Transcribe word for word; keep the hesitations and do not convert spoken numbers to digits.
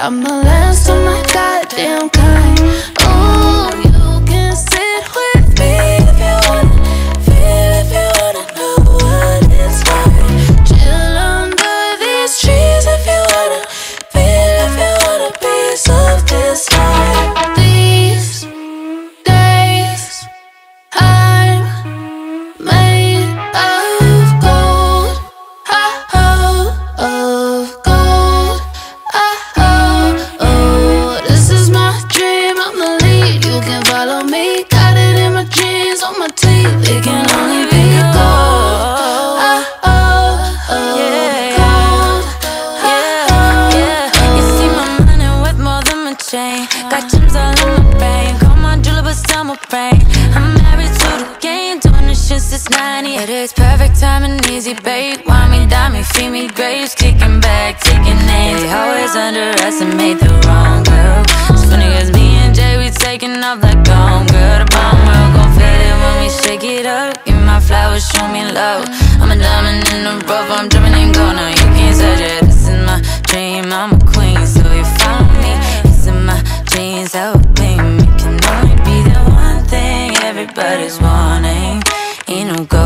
I'm the last of my goddamn kind. Ooh, you can sit with me if you wanna feel, if you wanna know what it's like. Chill under these trees if you wanna feel, if you want a piece of this life. These days I'm made of gold, oh, oh, of gold, oh, oh, oh. This is my dream, I'm the lead, you can follow me. Got it in my jeans, on my teeth, it can only be gold, oh, oh, oh, yeah, gold, yeah, oh, yeah. oh, You see my money worth more than my chain. Got gems all in my brain. Call my jeweler, but still my brain. I'm married to the game, doing this shit since ninety. It is perfect time and easy bake. Wine me, dine me, feed me grapes. Kicking back, taking names. They always underestimate the wrong girl. It's funny cause me and Jay, we taking off like gone girl. The bomb world gon' feel it when we shake it up. Give me my flowers, show me love. I'm a diamond in the rough, I'm dripping in gold. Now you can't touch it. This is my dream, I'm a queen, so you follow me. It's in my jeans, how it clean. It can only be the one thing everybody's wanting. Ain't no gold.